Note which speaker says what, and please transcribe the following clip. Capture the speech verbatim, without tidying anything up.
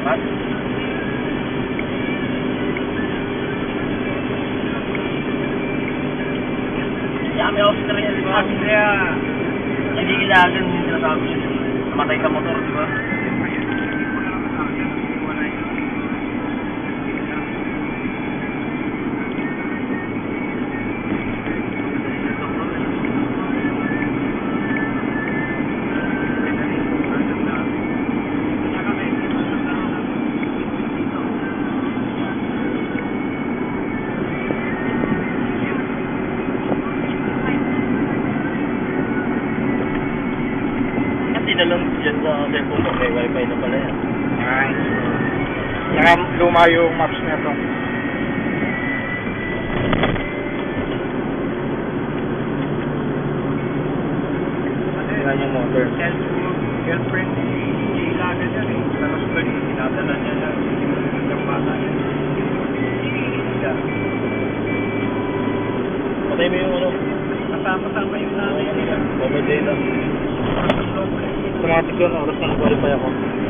Speaker 1: At Yami Austria, di ba?
Speaker 2: Austria.
Speaker 1: Nagigilagan yung sinasabi yun. Namatay sa motor, di ba? Tinanong dyan sa cellphone ko, may wifi na pala yan.
Speaker 2: Nice. Saka luma yung maps na to.
Speaker 1: Yan yung motor.
Speaker 2: Girlfriend ni Sheila na dyan eh. Tapos ko rin, sinadala niya lang. Yung bata niya.
Speaker 1: Patay mo yung ano?
Speaker 2: Kasama-sama yung nanay nila.
Speaker 1: Over data. Automatic yun, oras na nag-qualify ako.